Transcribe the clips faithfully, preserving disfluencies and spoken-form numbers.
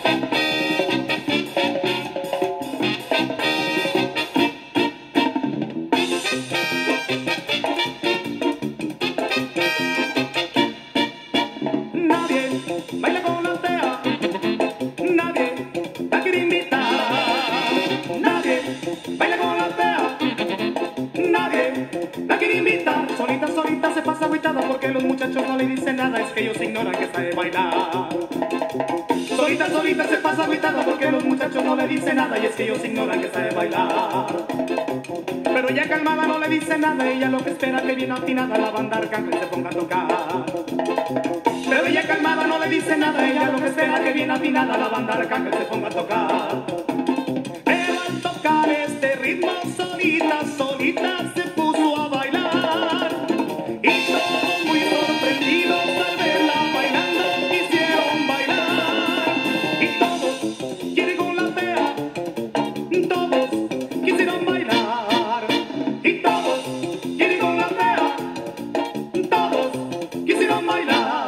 Baila con la fea, nadie la quiere invitar. Nadie baila con la fea, nadie la quiere invitar. Solita, solita se pasa agüitada porque los muchachos no le dicen nada. Es que ellos ignoran que sabe bailar. Solita, solita se pasa agüitada porque los muchachos no le dicen nada. Y es que ellos ignoran que sabe bailar. Pero ya calmada no le dice nada. Ella lo que espera que bien afinada la banda Arcángel se ponga a tocar. Pero ella calmada no le dice nada, ella lo que espera que bien afinada la banda Arcángel se ponga a tocar. Pero al tocar este ritmo solita, solita se puso a bailar. Y todos muy sorprendidos al verla bailando quisieron bailar. Y todos quieren con la fea, todos quisieron bailar. Y todos quieren con la fea, todos quisieron bailar.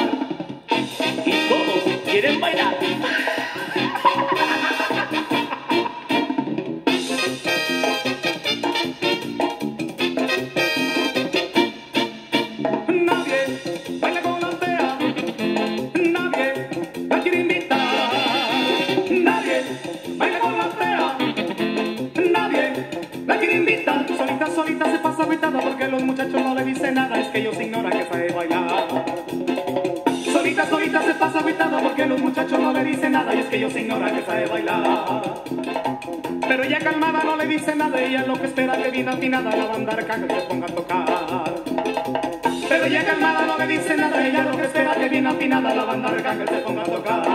¿Quieren bailar? Nadie baila con la fea, nadie la quiere invitar. Nadie baila con la fea, nadie la quiere invitar. Solita, solita se pasa agüitada porque los muchachos no le dicen nada. Es que ellos ignoran que sabe bailar. Solita, solita se pasa agüitada porque los muchachos no le dicen nada. Y es que ellos ignoran que sabe bailar. Pero ella calmada no le dice nada. Ella lo que espera que bien afinada la banda Arcángel se ponga a tocar. Pero ella calmada no le dice nada. Ella lo que espera que bien afinada la banda Arcángel se ponga a tocar.